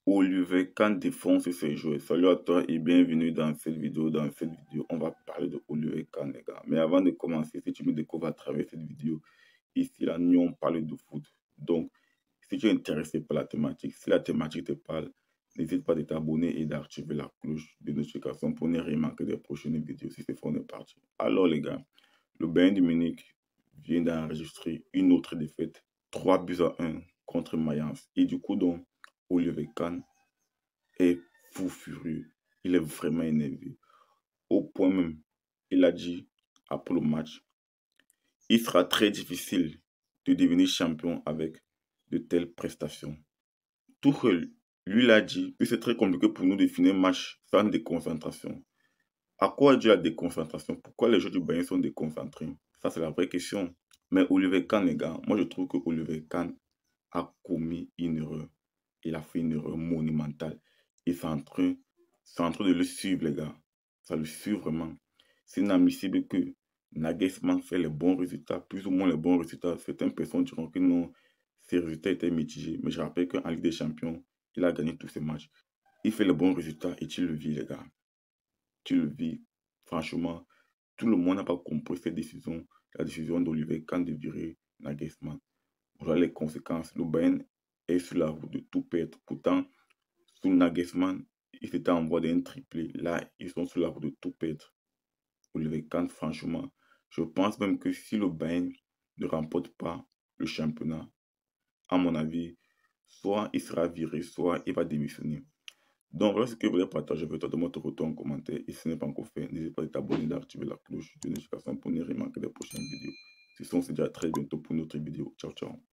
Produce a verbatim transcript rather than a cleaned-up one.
Olivier Kahn défonce ses joueurs. Salut à toi et bienvenue dans cette vidéo. Dans cette vidéo, on va parler de Olivier Kahn, les gars. Mais avant de commencer, si tu me découvres à travers cette vidéo, ici, là, nous, on parle de foot. Donc, si tu es intéressé par la thématique, si la thématique te parle, n'hésite pas de t'abonner et d'activer la cloche de notification pour ne rien manquer des prochaines vidéos. Si c'est fait, on est parti. Alors, les gars, le Bayern de Munich vient d'enregistrer une autre défaite, trois buts à un contre Mayence. Et du coup, donc, Olivier Kahn est fou furieux. Il est vraiment énervé. Au point même, il a dit après le match, il sera très difficile de devenir champion avec de telles prestations. Tuchel, lui, l'a dit que c'est très compliqué pour nous de finir un match sans déconcentration. À quoi est due la déconcentration? Pourquoi les joueurs du Bayern sont déconcentrés? Ça, c'est la vraie question. Mais Olivier Kahn, les gars, moi je trouve que Olivier Kahn a commis une erreur. Il a fait une erreur monumentale. Et c'est en train, c'est en train de le suivre, les gars. Ça le suit vraiment. C'est inadmissible que Nagelsmann fait les bons résultats, plus ou moins les bons résultats. Certaines personnes diront que non, ses résultats étaient mitigés. Mais je rappelle qu'en Ligue des Champions, il a gagné tous ses matchs. Il fait les bons résultats et tu le vis, les gars. Tu le vis. Franchement, tout le monde n'a pas compris cette décision, la décision d'Olivier Kahn de virer Nagelsmann. Voilà les conséquences. Le Bayern est sur la route de tout perdre. Pourtant, sous Nagelsmann, ils étaient en voie d'un triplé. Là, ils sont sur la route de tout perdre. Olivier Kahn, franchement, je pense même que si le Bayern ne remporte pas le championnat, à mon avis, soit il sera viré, soit il va démissionner. Donc voilà ce que je voulais partager avec toi. Donne-moi ton retour en commentaire. Et si ce n'est pas encore fait, n'hésite pas à t'abonner et d'activer la cloche de notification pour ne rien manquer des prochaines vidéos. Si ce, on se dit à très bientôt pour une autre vidéo. Ciao, ciao.